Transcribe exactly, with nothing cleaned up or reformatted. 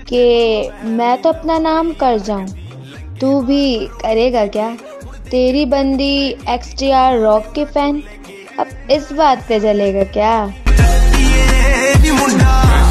कि मैं तो अपना नाम कर जाऊं, तू भी करेगा क्या? तेरी बंदी एक्स टी आर रॉक के फैन, अब इस बात पे जलेगा क्या?